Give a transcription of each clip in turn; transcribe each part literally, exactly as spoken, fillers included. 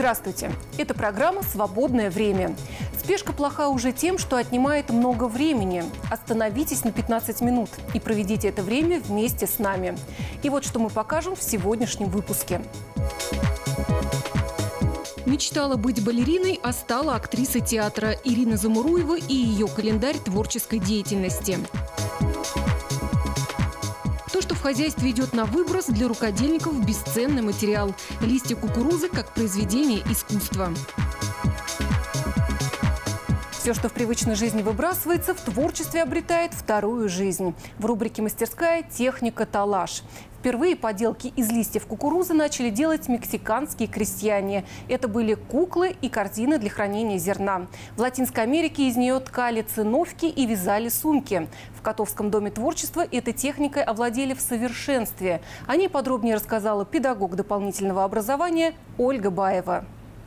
Здравствуйте! Это программа «Свободное время». Спешка плоха уже тем, что отнимает много времени. Остановитесь на пятнадцать минут и проведите это время вместе с нами. И вот что мы покажем в сегодняшнем выпуске. Мечтала быть балериной, а стала актрисой театра. Ирина Замуруева и ее календарь творческой деятельности. То, что в хозяйстве идет на выброс, для рукодельников бесценный материал. Листья кукурузы как произведение искусства. Все, что в привычной жизни выбрасывается, в творчестве обретает вторую жизнь. В рубрике «Мастерская. Техника. Талаш». Впервые поделки из листьев кукурузы начали делать мексиканские крестьяне. Это были куклы и корзины для хранения зерна. В Латинской Америке из нее ткали циновки и вязали сумки. В Котовском доме творчества этой техникой овладели в совершенстве. О ней подробнее рассказала педагог дополнительного образования Ольга Баева.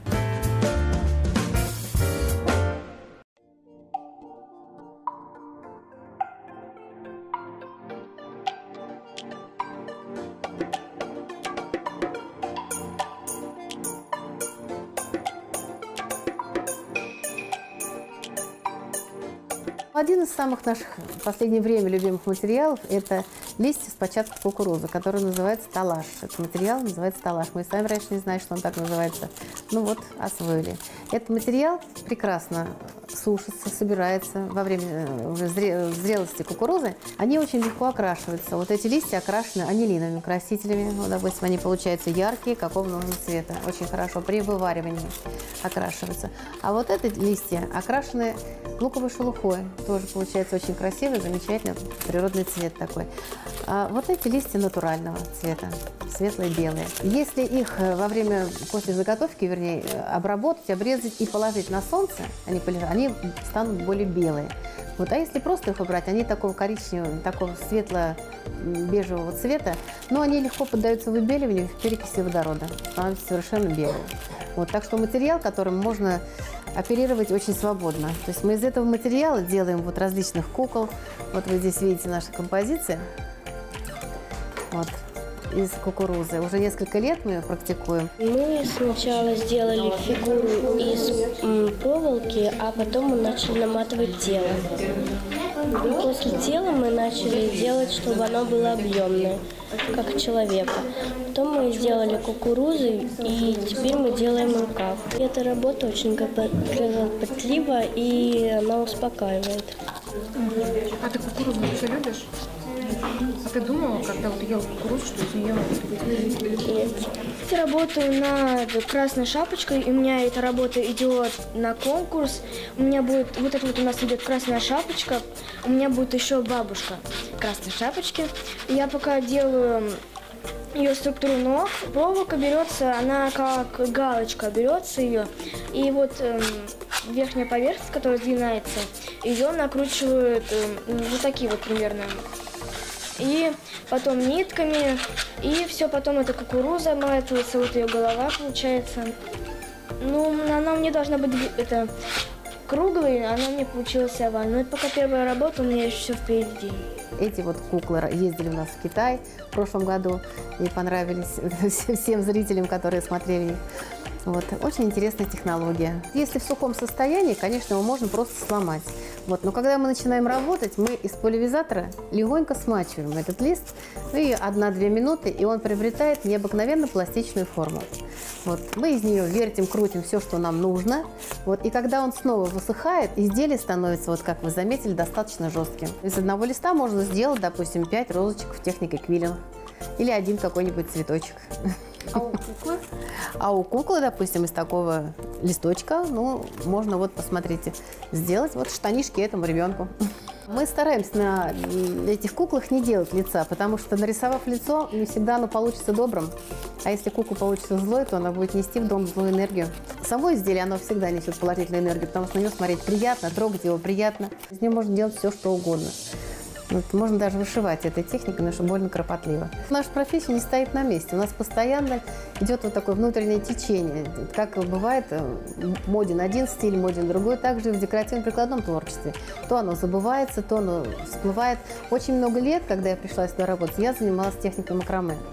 Один из самых наших в последнее время любимых материалов – это листья с початков кукурузы, который называется талаш. Этот материал называется талаш. Мы сами раньше не знали, что он так называется. Ну вот, освоили. Этот материал прекрасно сушится, собирается во время уже зрелости кукурузы. Они очень легко окрашиваются. Вот эти листья окрашены анилиновыми красителями. Ну, допустим, они получаются яркие, какого нужно цвета. Очень хорошо при вываривании окрашиваются. А вот эти листья окрашены луковой шелухой. Тоже получается очень красивый, замечательный природный цвет такой. А вот эти листья натурального цвета, светлые, белые. Если их во время, после заготовки, вернее, обработать, обрезать и положить на солнце, они, полежат, они станут более белые. Вот, а если просто их убрать, они такого коричневого, такого светло-бежевого цвета, но они легко поддаются выбеливанию в перекиси водорода, становятся совершенно белые. Вот, так что материал, которым можно оперировать очень свободно. То есть мы из этого материала делаем вот различных кукол. Вот вы здесь видите наши композиции. Вот, из кукурузы. Уже несколько лет мы ее практикуем. Мы сначала сделали фигуру из проволоки, а потом мы начали наматывать тело. После тела мы начали делать, чтобы оно было объемное, как человека. Потом мы сделали кукурузы, и теперь мы делаем рукав. Эта работа очень кропотлива, и она успокаивает. А ты кукурузу вообще любишь? А ты думала, когда вот ела кукурузу, что из нее будет? Нет. Я работаю над красной шапочкой, и у меня эта работа идет на конкурс. У меня будет, вот это вот у нас идет красная шапочка, у меня будет еще бабушка красной шапочки. Я пока делаю ее структуру ног, проволока берется, она как галочка берется ее, и вот эм, верхняя поверхность, которая сгинается, ее накручивают эм, вот такие вот примерно. И потом нитками, и все, потом эта кукуруза обматывается, вот ее голова получается. Ну, она мне должна быть это, круглой, она мне получилась овальной. Но это пока первая работа, у меня еще все впереди. Эти вот куклы ездили у нас в Китай в прошлом году и понравились всем зрителям, которые смотрели их. Вот. Очень интересная технология. Если в сухом состоянии, конечно, его можно просто сломать. Вот. Но когда мы начинаем работать, мы из пульверизатора легонько смачиваем этот лист, и одна-две минуты, и он приобретает необыкновенно пластичную форму. Вот. Мы из нее вертим, крутим все, что нам нужно. Вот. И когда он снова высыхает, изделие становится, вот как вы заметили, достаточно жестким. Из одного листа можно сделать, допустим, пять розочек в технике квиллинг или один какой-нибудь цветочек. А у куклы? А у куклы, допустим, из такого листочка, ну, можно, вот, посмотрите, сделать вот штанишки этому ребенку. Мы стараемся на этих куклах не делать лица, потому что, нарисовав лицо, не всегда оно получится добрым. А если кукла получится злой, то она будет нести в дом злую энергию. Само изделие, оно всегда несет положительную энергию, потому что на него смотреть приятно, трогать его приятно. Из нее можно делать все, что угодно. Вот, можно даже вышивать этой техникой, но что больно кропотливо. Наша профессия не стоит на месте. У нас постоянно идет вот такое внутреннее течение. Как бывает, моден один стиль, моден другой. Также и в декоративно-прикладном творчестве. То оно забывается, то оно всплывает. Очень много лет, когда я пришла сюда работать, я занималась техникой макраме.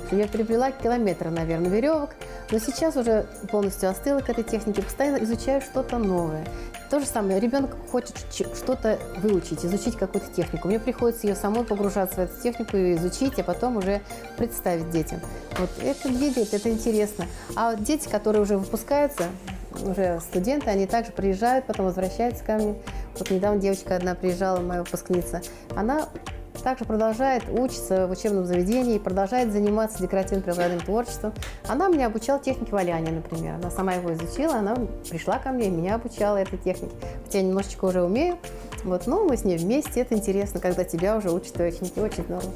Я переплела километры, наверное, веревок, но сейчас уже полностью остыла к этой технике, постоянно изучаю что-то новое. То же самое, ребенок хочет что-то выучить, изучить какую-то технику. Мне приходится ее самой погружаться в эту технику и изучить, а потом уже представить детям. Вот это двигает, это интересно. А вот дети, которые уже выпускаются, уже студенты, они также приезжают, потом возвращаются ко мне. Вот недавно девочка одна приезжала, моя выпускница. Она также продолжает учиться в учебном заведении, продолжает заниматься декоративно-прикладным творчеством. Она меня обучала технике валяния, например. Она сама его изучила, она пришла ко мне и меня обучала этой технике. Хотя я немножечко уже умею, вот, но мы с ней вместе. Это интересно, когда тебя уже учат технике. Очень здорово.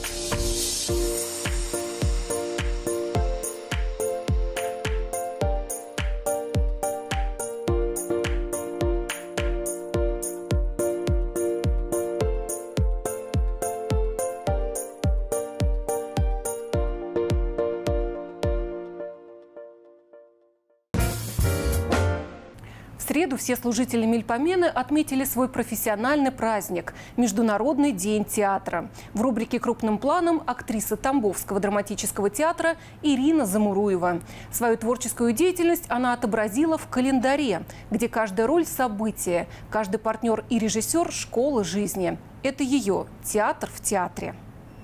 В среду все служители Мельпомены отметили свой профессиональный праздник – Международный день театра. В рубрике «Крупным планом» актриса Тамбовского драматического театра Ирина Замуруева. Свою творческую деятельность она отобразила в календаре, где каждая роль – событие, каждый партнер и режиссер – школа жизни. Это ее театр в театре.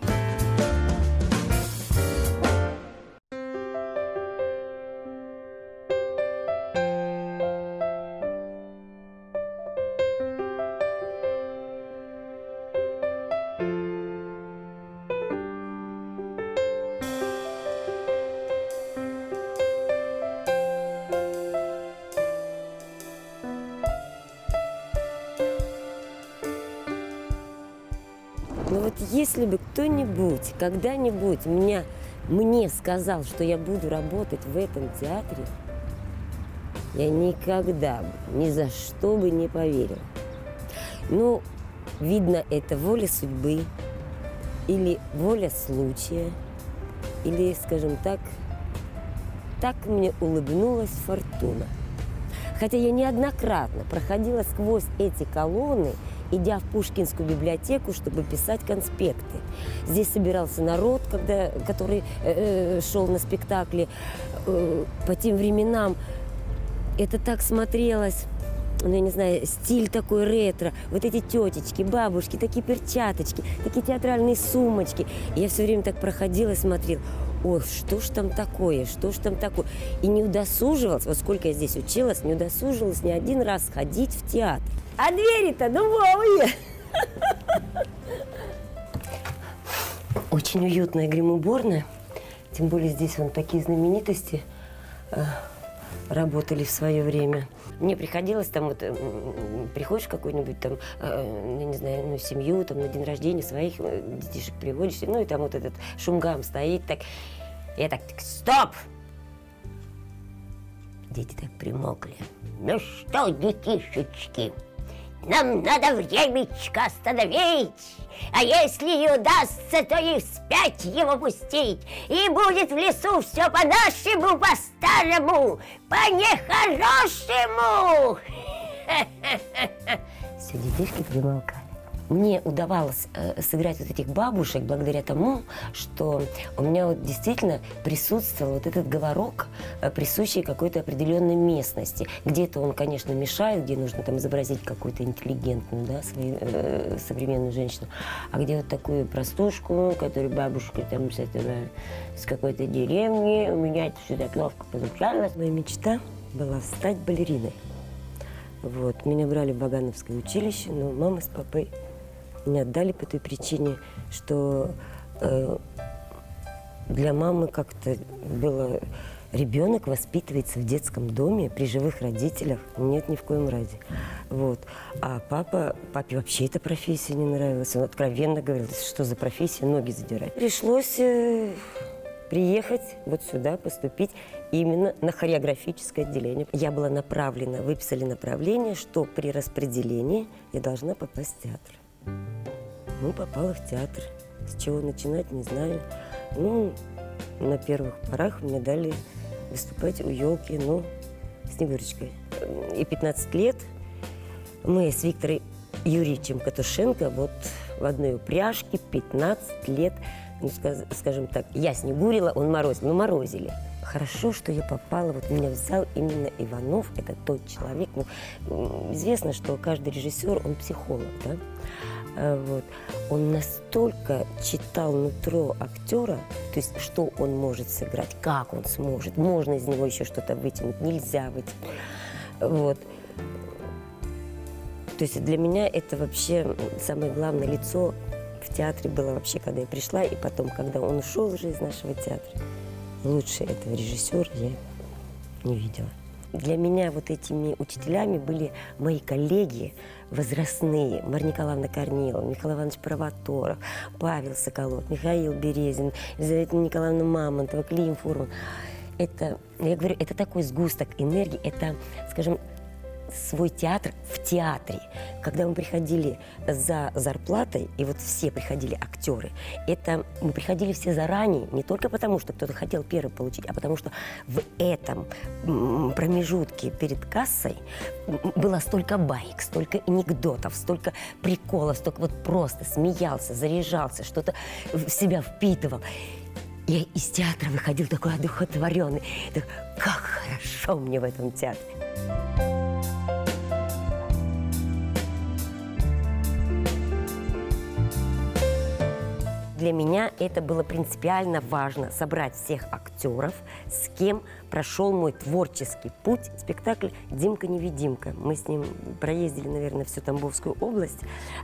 Но вот если бы кто-нибудь когда-нибудь меня, мне сказал, что я буду работать в этом театре, я никогда бы, ни за что бы не поверила. Ну, видно, это воля судьбы, или воля случая, или, скажем так, так мне улыбнулась фортуна. Хотя я неоднократно проходила сквозь эти колонны, идя в Пушкинскую библиотеку, чтобы писать конспекты. Здесь собирался народ, когда, который э, шел на спектакли. Э, по тем временам это так смотрелось, ну, я не знаю, стиль такой ретро. Вот эти тетечки, бабушки, такие перчаточки, такие театральные сумочки. И я все время так проходила и смотрела. Ой, что ж там такое, что ж там такое. И не удосуживалась, вот сколько я здесь училась, не удосуживалась ни один раз ходить в театр. А двери-то новые. Очень уютная грим-уборная. Тем более здесь вон такие знаменитости э, работали в свое время. Мне приходилось там вот, э, приходишь в какую-нибудь там, э, я не знаю, ну, семью, там на день рождения своих э, детишек приводишь, ну и там вот этот шумгам стоит, так. Я так, так, стоп! Дети так примокли. Ну что, детишечки, нам надо времечко остановить, а если не удастся, то и вспять его пустить. И будет в лесу все по-нашему, по-старому, по-нехорошему. Все, детишки примолкали. Мне удавалось э, сыграть вот этих бабушек благодаря тому, что у меня вот действительно присутствовал вот этот говорок, э, присущий какой-то определенной местности. Где-то он, конечно, мешает, где нужно там изобразить какую-то интеллигентную, да, свою, э, современную женщину, а где вот такую простушку, которая бабушка там с, этого, с какой-то деревни, у меня это все так ловко получалось. Моя мечта была стать балериной. Вот. Меня брали в Вагановское училище, но мама с папой не отдали по той причине, что э, для мамы как-то было... Ребенок воспитывается в детском доме при живых родителях. Нет, ни в коем разе. Вот. А папа, папе вообще эта профессия не нравилась. Он откровенно говорил, что за профессия, ноги задирать. Пришлось э, приехать вот сюда, поступить именно на хореографическое отделение. Я была направлена, выписали направление, что при распределении я должна попасть в театр. Ну, попала в театр. С чего начинать, не знаю. Ну, на первых порах мне дали выступать у елки, ну, Снегурочкой. И пятнадцать лет мы с Виктором Юрьевичем Катушенко вот в одной упряжке пятнадцать лет ну, скажем так, я снегурила, он морозил, ну, морозили. Хорошо, что я попала, вот меня взял именно Иванов, это тот человек, ну, известно, что каждый режиссер, он психолог, да, вот. Он настолько читал нутро актера, то есть что он может сыграть, как он сможет, можно из него еще что-то вытянуть, нельзя вытянуть, вот. То есть для меня это вообще самое главное лицо в театре было вообще, когда я пришла, и потом, когда он ушел уже из нашего театра. Лучше этого режиссера я не видела. Для меня вот этими учителями были мои коллеги возрастные. Марья Николаевна Корнилова, Михаил Иванович Провоторов, Павел Соколов, Михаил Березин, Елизавета Николаевна Мамонтова, Клим Фурман. Это, я говорю, это такой сгусток энергии, это, скажем, свой театр в театре. Когда мы приходили за зарплатой, и вот все приходили актеры, это мы приходили все заранее, не только потому, что кто-то хотел первый получить, а потому что в этом промежутке перед кассой было столько баек, столько анекдотов, столько приколов, столько вот просто смеялся, заряжался, что-то в себя впитывал. Я из театра выходил такой одухотворенный. Так, как хорошо мне в этом театре. Для меня это было принципиально важно — собрать всех актеров, с кем прошел мой творческий путь. Спектакль «Димка-невидимка». Мы с ним проездили, наверное, всю Тамбовскую область.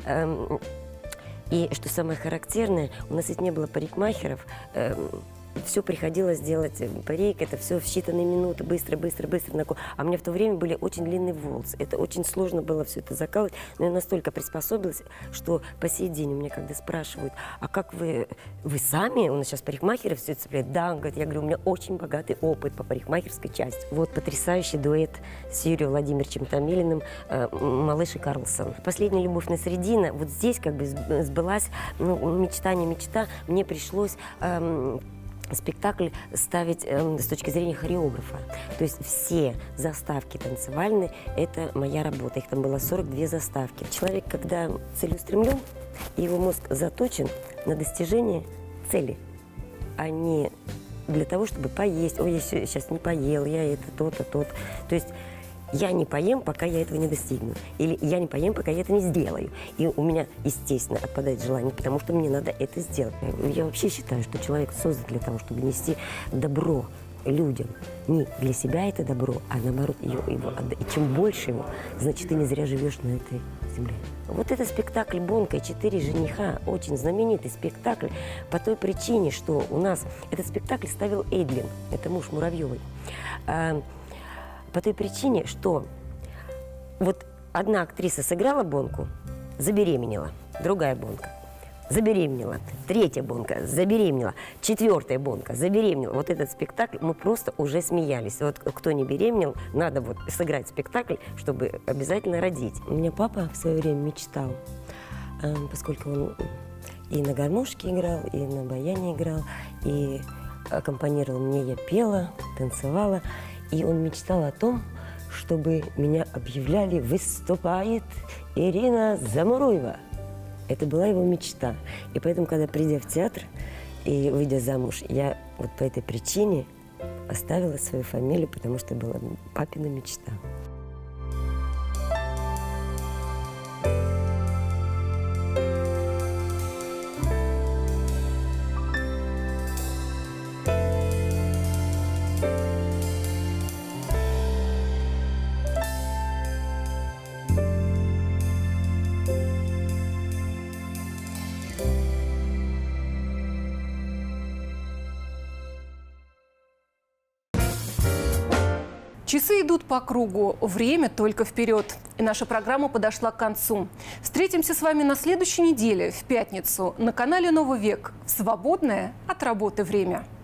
И что самое характерное, у нас ведь не было парикмахеров. Все приходилось делать парик, это все в считанные минуты, быстро, быстро, быстро. А у меня в то время были очень длинные волосы. Это очень сложно было все это закалывать. Но я настолько приспособилась, что по сей день у меня, когда спрашивают, а как вы, вы сами, у нас сейчас парикмахеры все это цепляют? Да, он говорит, я говорю, у меня очень богатый опыт по парикмахерской части. Вот потрясающий дуэт с Юрием Владимировичем Томилиным, «Малыш и Карлсон». «Последняя любовь на Средина», вот здесь как бы сбылась, ну, мечта, не мечта. Мне пришлось эм, спектакль ставить э, с точки зрения хореографа. То есть все заставки танцевальные – это моя работа. Их там было сорок две заставки. Человек, когда целеустремлен, его мозг заточен на достижение цели, а не для того, чтобы поесть. Ой, я сейчас не поел, я это, то-то, то-то. То есть я не поем, пока я этого не достигну. Или я не поем, пока я это не сделаю. И у меня, естественно, отпадает желание, потому что мне надо это сделать. Я вообще считаю, что человек создан для того, чтобы нести добро людям. Не для себя это добро, а наоборот его, его отдать. И чем больше его, значит, ты не зря живешь на этой земле. Вот это спектакль «Бонка и четыре жениха», очень знаменитый спектакль по той причине, что у нас этот спектакль ставил Эйдлин, это муж Муравьевой. По той причине, что вот одна актриса сыграла Бонку, забеременела, другая Бонка забеременела, третья Бонка забеременела, четвертая Бонка забеременела. Вот этот спектакль, мы просто уже смеялись. Вот кто не беременел, надо вот сыграть спектакль, чтобы обязательно родить. У меня папа в свое время мечтал, поскольку он и на гармошке играл, и на баяне играл, и аккомпанировал мне, я пела, танцевала. И он мечтал о том, чтобы меня объявляли «Выступает Ирина Замуруева». Это была его мечта. И поэтому, когда, придя в театр и выйдя замуж, я вот по этой причине оставила свою фамилию, потому что была папина мечта. Часы идут по кругу, время только вперед. И наша программа подошла к концу. Встретимся с вами на следующей неделе, в пятницу, на канале «Новый век» в свободное от работы время.